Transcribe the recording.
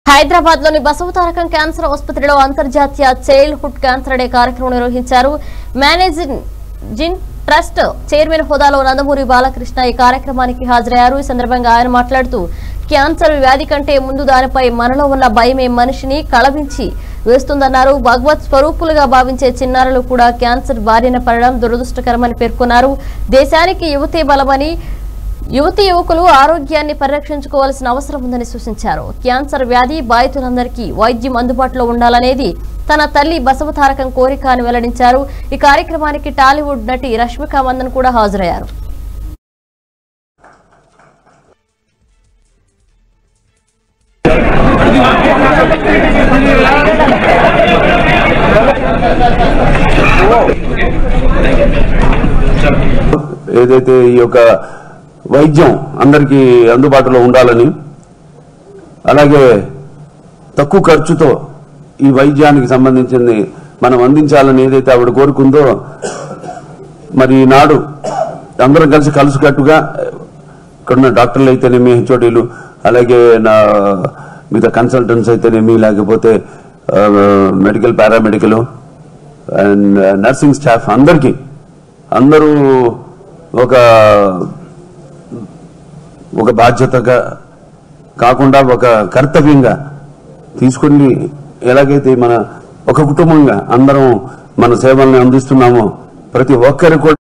హైదరాబాద్ లోని బసవతారకం క్యాన్సర్ ఆసుపత్రిలో అంతర్జాతీయ చైల్డ్హుడ్ క్యాన్సర్ డే కార్యక్రమం నిర్వహించారు. మేనేజింగ్ ట్రస్ట్ చైర్మన్ హోదాలో నందమూరి బాలకృష్ణ ఈ కార్యక్రమానికి హాజరయ్యారు. ఈ సందర్భంగా ఆయన మాట్లాడుతూ క్యాన్సర్ వ్యాధి కంటే ముందు దానిపై మనలో ఉన్న భయమే మనిషిని కలవించి వేస్తుందన్నారు. భగవత్ స్వరూపులుగా భావించే చిన్నారులు కూడా క్యాన్సర్ బారిన పడడం దురదృష్టకరమని పేర్కొన్నారు. దేశానికి యువతే బలమని, యువతి యువకులు ఆరోగ్యాన్ని పరిరక్షించుకోవాల్సిన అవసరం ఉందని సూచించారు. క్యాన్సర్ వ్యాధి బాధితులందరికీ వైద్యం అందుబాటులో ఉండాలనేది తన తల్లి బసవతారకం కోరిక అని వెల్లడించారు. ఈ కార్యక్రమానికి టాలీవుడ్ నటి రష్మిక మందన్ కూడా హాజరయ్యారు. ఏదైతే ఈ యొక్క వైద్యం అందరికీ అందుబాటులో ఉండాలని, అలాగే తక్కువ ఖర్చుతో ఈ వైద్యానికి సంబంధించింది మనం అందించాలని ఏదైతే ఆవిడ కోరుకుందో, మరి ఈనాడు అందరం కలిసికట్టుగా ఇక్కడున్న డాక్టర్లు అయితేనేమి, హెచ్ఓడీలు, అలాగే మిగతా కన్సల్టెంట్స్ అయితేనేమి, లేకపోతే medical, paramedical and nursing staff అందరూ ఒక బాధ్యతగా కాకుండా ఒక కర్తవ్యంగా తీసుకుని, ఎలాగైతే ఒక కుటుంబంగా అందరం మన సేవల్ని అందిస్తున్నామో ప్రతి ఒక్కరు కూడా